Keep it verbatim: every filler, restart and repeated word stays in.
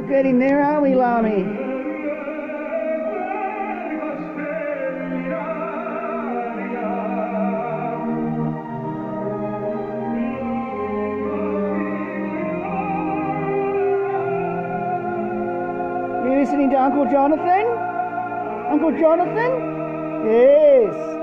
getting there, aren't we, Lami? You listening to Uncle Jonathan? Uncle Jonathan? Yes.